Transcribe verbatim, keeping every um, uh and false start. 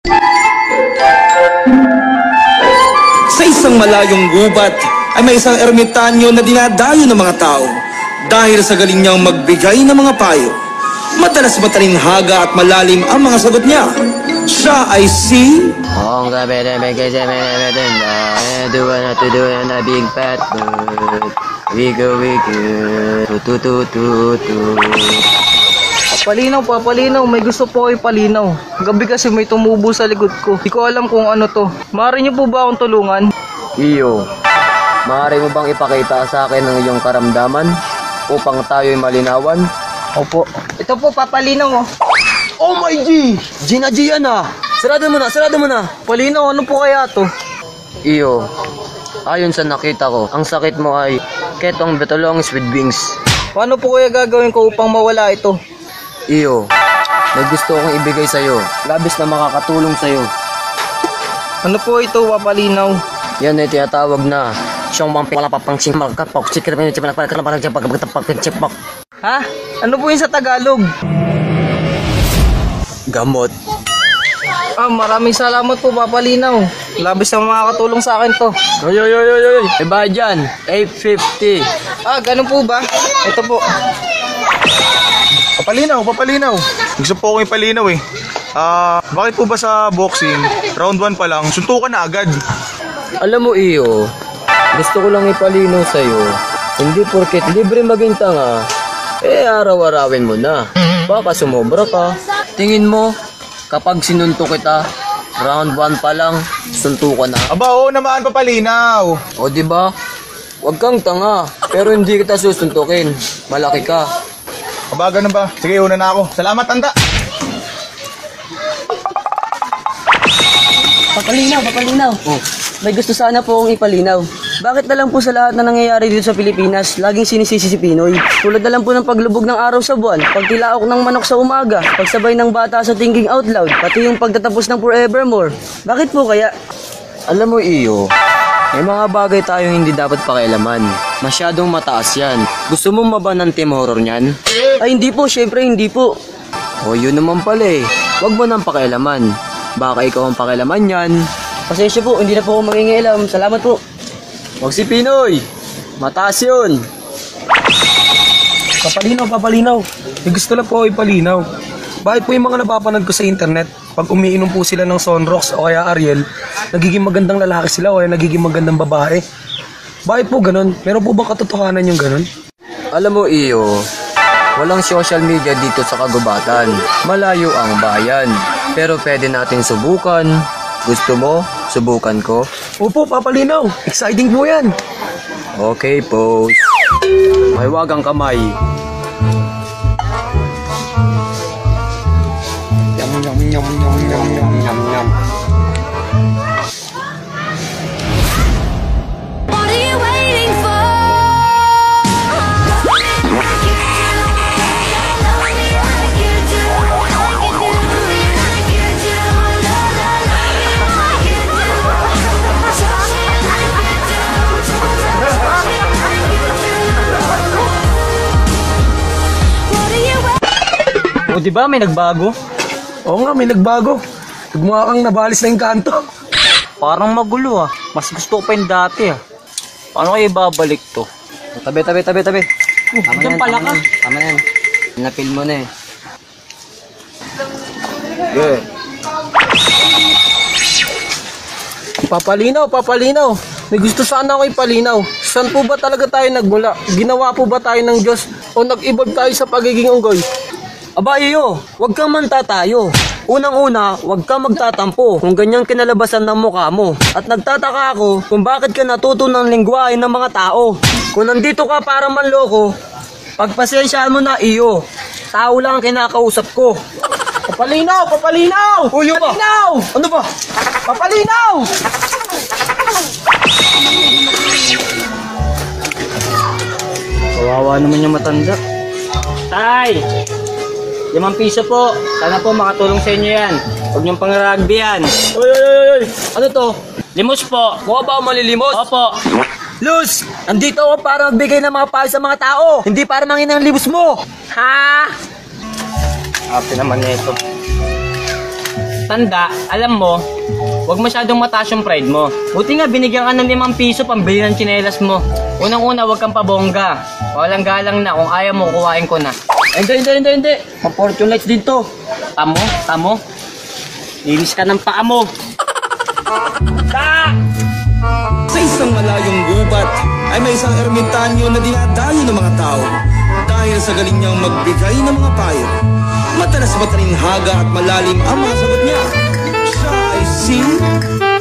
Sa isang malayong gubat ay may isang ermitanyo na dinadayo ng mga tao dahil sa galing niyang magbigay ng mga payo. Madalas matalinghaga at malalim ang mga sagot niya. Siya ay si... Oh, gabi na may kasi may natin na do na to do na big fat bird. We go, we go. Tu tu tu tu. Papalinaw, papalinaw. May gusto po kayo palinaw. Gabi kasi may tumubo sa likod ko. Di ko alam kung ano to. Maaari niyo po ba akong tulungan? Iyo, maaari mo bang ipakita sa akin ang iyong karamdaman upang tayo'y malinawan? Opo. Ito po, papalinaw oh. Oh my G! G na G yan ah! Sarado mo na, sarado mo na! Palinaw, ano po kaya to? Iyo, ayon sa nakita ko, ang sakit mo ay ketong betulongs with wings. Paano po kaya gagawin ko upang mawala ito? Iyo, may gusto akong ibigay sa'yo. Labis na makakatulong sa'yo. Ano po ito, papalinaw? Yan ay tinatawag na siyang mga palapapang magkapok. Ha? Ano po yun sa Tagalog? Gamot. Ah, maraming salamat po, papalinaw. Labis na makakatulong sa akin to. Oy, oy, oy, oy, oy. Iba dyan, eight fifty. Ah, ganun po ba? Ito po. Papalinaw, papalinaw. Gusto po akong ipalinaw eh. Ah, uh, bakit po ba sa boxing, round one pa lang, suntukan na agad? Alam mo, Iyo, gusto ko lang ipalinaw sa'yo. Hindi porket libre maging tanga, eh araw-arawin mo na. Baka sumobra ka. Tingin mo, kapag sinunto kita, round one pa lang, suntukan na. Aba, oo naman, papalinaw. O diba? Huwag kang tanga, pero hindi kita susuntukin. Malaki ka. Aba, ganun ba? Sige, una na ako. Salamat, tanda. Papalinaw, papalinaw. Oh. May gusto sana po akong ipalinaw. Bakit na lang po sa lahat na nangyayari dito sa Pilipinas, laging sinisisi si Pinoy? Tulad na lang po ng paglubog ng araw sa buwan, pagtilaok ng manok sa umaga, pagsabay ng bata sa thinking out loud, pati yung pagtatapos ng forevermore. Bakit po kaya? Alam mo, Iyo, may mga bagay tayong hindi dapat pakialaman. Masyadong mataas yan. Gusto mo maba ng team horror niyan? Ay hindi po, syempre hindi po. O yun naman pala eh. Huwag mo nang pakialaman. Baka ikaw ang pakialaman yan. Pasensya po, hindi na po ako mangingialam. Salamat po. Huwag si Pinoy. Mataas yun. Papalinaw, papalinaw. May gusto lang po ipalinaw. Bakit po yung mga napapanood ko sa internet, pag umiinom po sila ng Sunrocks o kaya Ariel, nagiging magandang lalaki sila o kaya nagiging magandang babae? Bakit po ganun? Meron po bang katotohanan yung ganun? Alam mo, Iyo, walang social media dito sa kagubatan. Malayo ang bayan. Pero pwede natin subukan. Gusto mo? Subukan ko? Opo, papalinaw. Exciting po yan. Okay, pose. Mahiwag ang kamay. Yum, yum, yum, yum, yum, yum, yum, yum. What are you waiting for? O diba may nagbago? Oo nga, may nagbago. Tugmukha kang nabalis na yung kanto. Parang magulo ah. Mas gusto ko pa yung dati ah. Paano kayo babalik to? Tabi, tabi, tabi, tabi. Uh, Tama dyan na yan, pala tama ka. na yan. Tama na yan. Napil mo na eh. Good. Papalinaw, papalinaw. May gusto sana ako ipalinaw. Saan po ba talaga tayo nagmula? Ginawa po ba tayo ng Diyos? O nag-evolve tayo sa pagiging unggoy? Aba iyo, huwag kang manta tayo. Unang-una, huwag kang magtatampo kung ganyang kinalabasan ng mukha mo. At nagtataka ako kung bakit ka natuto ng lingwahe ng mga tao. Kung nandito ka para manloko, pagpasensyahan mo na iyo. Tao lang ang kinakausap ko. Papalinaw, papalinaw! Uy, yun ba? Papalinaw! Ano ba? Papalinaw! Kawawa naman yung matanda. Tay! Limang piso po. Sana po makatulong sa inyo yan. Huwag niyong pang-rugby yan. Oy, oy, oy, oy. Ano to? Limos po. Mukha ba ako malilimos? Opo. Luz, nandito ako para magbigay ng mga payo sa mga tao. Hindi para mangin ng libos mo. Ha? Ate naman nito. Tanda, alam mo, huwag masyadong mataas yung pride mo. Buti nga, binigyan ka ng limang piso pambili ng tsinelas mo. Unang-una, huwag kang pabongga. Walang galang na, kung ayaw mo, kuhain ko na. Hindi, hindi, hindi, hindi. Pa-fortune lights din to. Tamo, tamo. Iris ka ng paa mo. Sa isang malayong gubat ay may isang ermitanyo na dinadayo ng mga tao. Dahil sa galing niyang magbigay ng mga payo, madalas matalinhaga at malalim ang mga sagot niya. Siya ay si